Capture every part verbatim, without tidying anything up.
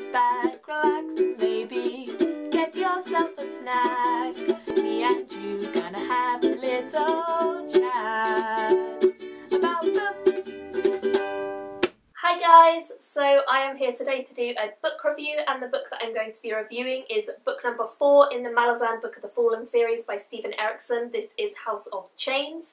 back, relax, and maybe get yourself a snack. Me and you gonna have a little chat about books. Hi guys, so I am here today to do a book review, and the book that I'm going to be reviewing is book number four in the Malazan Book of the Fallen series by Steven Erikson. This is House of Chains.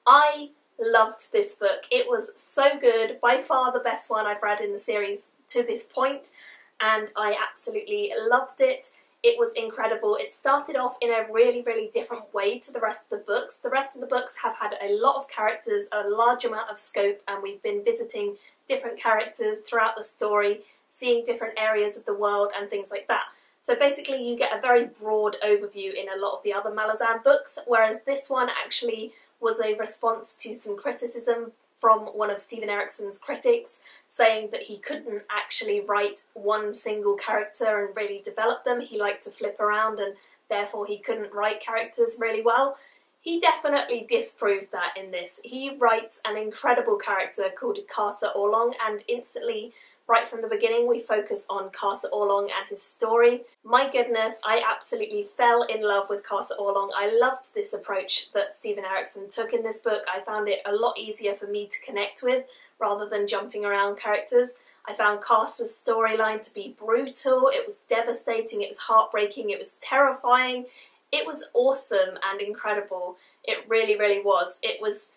I loved this book. It was so good, by far the best one I've read in the series to this point, and I absolutely loved it. It was incredible. It started off in a really, really different way to the rest of the books. The rest of the books have had a lot of characters, a large amount of scope, and we've been visiting different characters throughout the story, seeing different areas of the world and things like that. So basically you get a very broad overview in a lot of the other Malazan books, whereas this one actually was a response to some criticism from one of Steven Erikson's critics, saying that he couldn't actually write one single character and really develop them. He liked to flip around and therefore he couldn't write characters really well. He definitely disproved that in this. He writes an incredible character called Kasa Orlong, and instantly, right from the beginning, we focus on Kasa Orlong and his story. My goodness, I absolutely fell in love with Kasa Orlong. I loved this approach that Steven Erikson took in this book. I found it a lot easier for me to connect with rather than jumping around characters. I found Kasa's storyline to be brutal, it was devastating, it was heartbreaking, it was terrifying. It was awesome and incredible. It really, really was. It was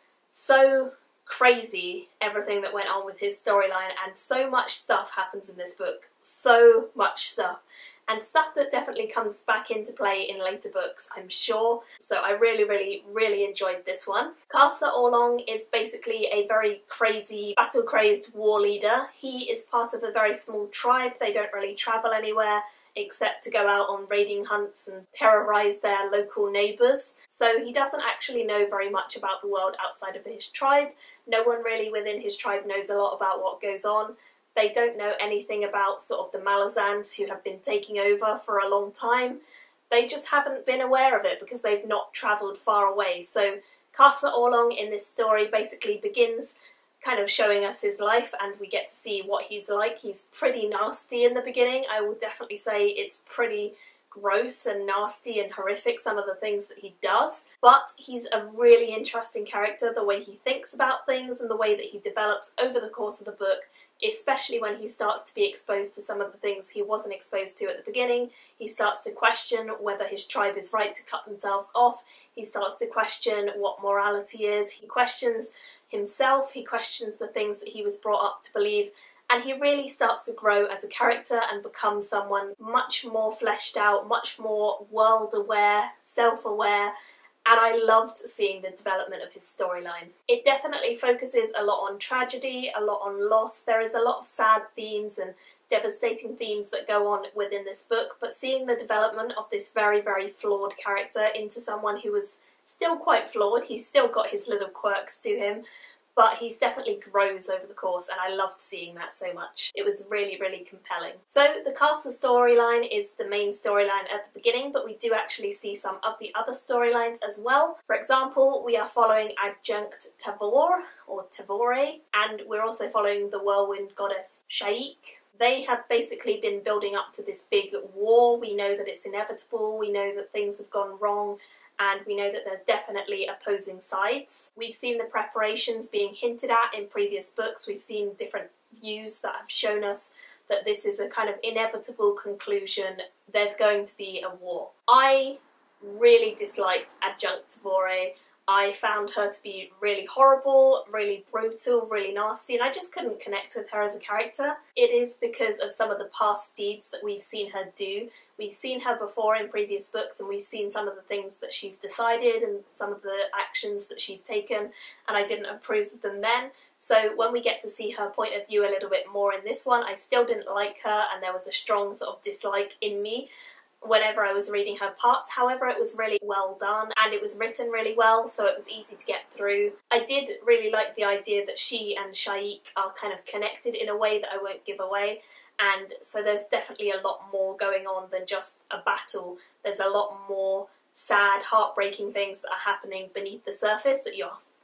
so crazy, everything that went on with his storyline, and so much stuff happens in this book. So much stuff. And stuff that definitely comes back into play in later books, I'm sure. So I really, really, really enjoyed this one. Kasa Orlong is basically a very crazy, battle-crazed war leader. He is part of a very small tribe. They don't really travel anywhere except to go out on raiding hunts and terrorise their local neighbours. So he doesn't actually know very much about the world outside of his tribe. No one really within his tribe knows a lot about what goes on. They don't know anything about sort of the Malazans who have been taking over for a long time. They just haven't been aware of it because they've not travelled far away. So Kasa Orlong in this story basically begins kind of showing us his life, and we get to see what he's like. He's pretty nasty in the beginning. I will definitely say it's pretty gross and nasty and horrific, some of the things that he does, but he's a really interesting character, the way he thinks about things and the way that he develops over the course of the book, especially when he starts to be exposed to some of the things he wasn't exposed to at the beginning. He starts to question whether his tribe is right to cut themselves off. He starts to question what morality is. He questions himself, he questions the things that he was brought up to believe, and he really starts to grow as a character and become someone much more fleshed out, much more world-aware, self-aware, and I loved seeing the development of his storyline. It definitely focuses a lot on tragedy, a lot on loss. There is a lot of sad themes and devastating themes that go on within this book, but seeing the development of this very, very flawed character into someone who was still quite flawed, he's still got his little quirks to him, but he's definitely grows over the course, and I loved seeing that so much. It was really, really compelling. So the Kasa storyline is the main storyline at the beginning, but we do actually see some of the other storylines as well. For example, we are following Adjunct Tavor, or Tavore, and we're also following the whirlwind goddess Shaik. They have basically been building up to this big war. We know that it's inevitable, we know that things have gone wrong, and we know that they're definitely opposing sides. We've seen the preparations being hinted at in previous books. We've seen different views that have shown us that this is a kind of inevitable conclusion. There's going to be a war. I really disliked Adjunct Tavore. I found her to be really horrible, really brutal, really nasty, and I just couldn't connect with her as a character. It is because of some of the past deeds that we've seen her do. We've seen her before in previous books, and we've seen some of the things that she's decided and some of the actions that she's taken, and I didn't approve of them then. So when we get to see her point of view a little bit more in this one, I still didn't like her, and there was a strong sort of dislike in me whenever I was reading her parts. However, it was really well done and it was written really well, so it was easy to get through. I did really like the idea that she and Shaik are kind of connected in a way that I won't give away, and so there's definitely a lot more going on than just a battle. There's a lot more sad, heartbreaking things that are happening beneath the surface that you're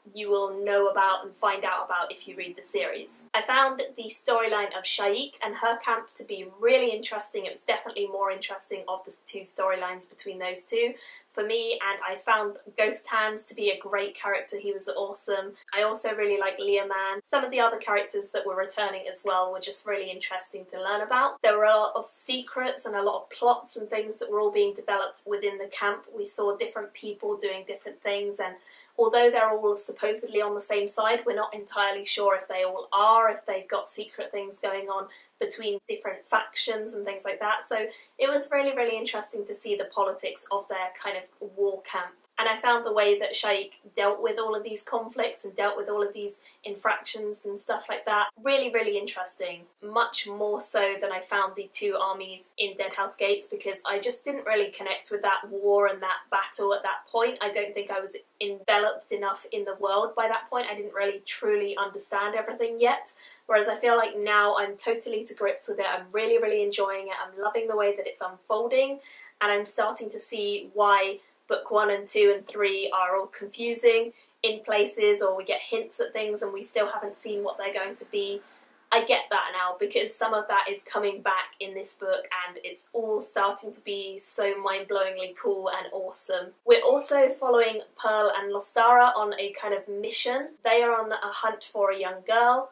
you will know about and find out about if you read the series. I found the storyline of Shaik and her camp to be really interesting. It was definitely more interesting of the two storylines between those two for me, and I found Ghost Hands to be a great character. He was awesome. I also really like Leoman. Some of the other characters that were returning as well were just really interesting to learn about. There were a lot of secrets and a lot of plots and things that were all being developed within the camp. We saw different people doing different things, and although they're all supposedly on the same side, we're not entirely sure if they all are, if they've got secret things going on between different factions and things like that. So it was really, really interesting to see the politics of their kind of war camp. And I found the way that Shaik dealt with all of these conflicts and dealt with all of these infractions and stuff like that really, really interesting. Much more so than I found the two armies in Deadhouse Gates, because I just didn't really connect with that war and that battle at that point. I don't think I was enveloped enough in the world by that point. I didn't really truly understand everything yet. Whereas I feel like now I'm totally to grips with it. I'm really, really enjoying it. I'm loving the way that it's unfolding, and I'm starting to see why book one and two and three are all confusing in places, or we get hints at things and we still haven't seen what they're going to be. I get that now, because some of that is coming back in this book and it's all starting to be so mind-blowingly cool and awesome. We're also following Pearl and Lostara on a kind of mission. They are on a hunt for a young girl.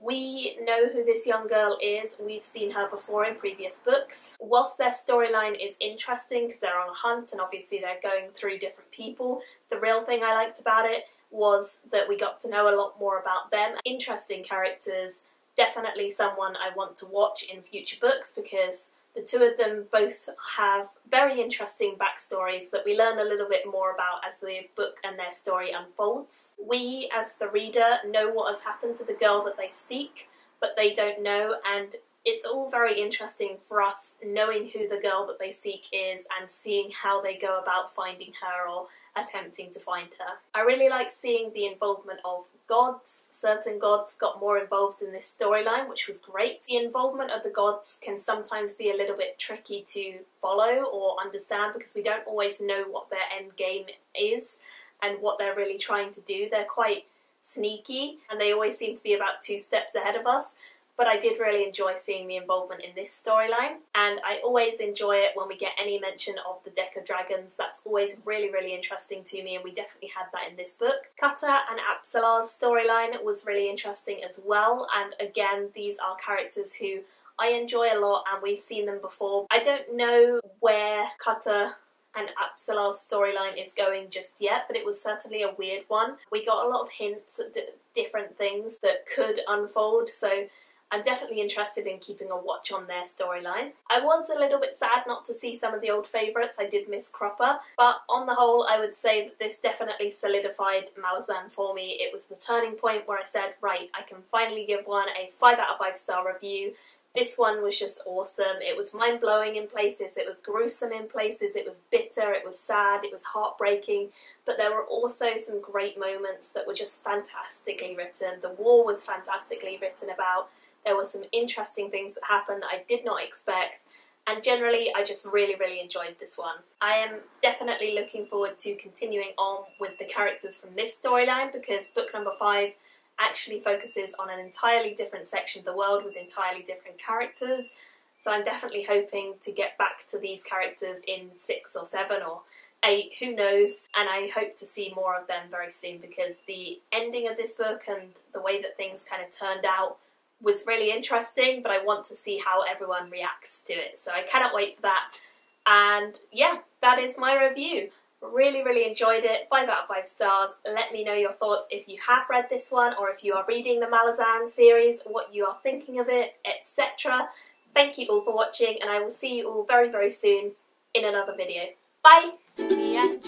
We know who this young girl is. We've seen her before in previous books. Whilst their storyline is interesting because they're on a hunt and obviously they're going through different people, the real thing I liked about it was that we got to know a lot more about them. Interesting characters, definitely someone I want to watch in future books, because the two of them both have very interesting backstories that we learn a little bit more about as the book and their story unfolds. We, as the reader, know what has happened to the girl that they seek, but they don't know, and it's all very interesting for us knowing who the girl that they seek is and seeing how they go about finding her or attempting to find her. I really like seeing the involvement of gods. Certain gods got more involved in this storyline, which was great. The involvement of the gods can sometimes be a little bit tricky to follow or understand, because we don't always know what their end game is and what they're really trying to do. They're quite sneaky and they always seem to be about two steps ahead of us. But I did really enjoy seeing the involvement in this storyline, and I always enjoy it when we get any mention of the deck of dragons. That's always really, really interesting to me, and we definitely had that in this book. Kata and Apsalar's storyline was really interesting as well, and again, these are characters who I enjoy a lot and we've seen them before. I don't know where Kata and Apsalar's storyline is going just yet, but it was certainly a weird one. We got a lot of hints at different things that could unfold, so I'm definitely interested in keeping a watch on their storyline. I was a little bit sad not to see some of the old favourites. I did miss Cropper, but on the whole I would say that this definitely solidified Malazan for me. It was the turning point where I said, right, I can finally give one a five out of five star review. This one was just awesome. It was mind-blowing in places, it was gruesome in places, it was bitter, it was sad, it was heartbreaking, but there were also some great moments that were just fantastically written. The war was fantastically written about. There were some interesting things that happened that I did not expect, and generally I just really, really enjoyed this one. I am definitely looking forward to continuing on with the characters from this storyline, because book number five actually focuses on an entirely different section of the world with entirely different characters. So I'm definitely hoping to get back to these characters in six or seven or eight, who knows, and I hope to see more of them very soon, because the ending of this book and the way that things kind of turned out was really interesting, but I want to see how everyone reacts to it. So I cannot wait for that. And yeah, that is my review. Really, really enjoyed it. five out of five stars. Let me know your thoughts if you have read this one, or if you are reading the Malazan series, what you are thinking of it, et cetera. Thank you all for watching, and I will see you all very, very soon in another video. Bye!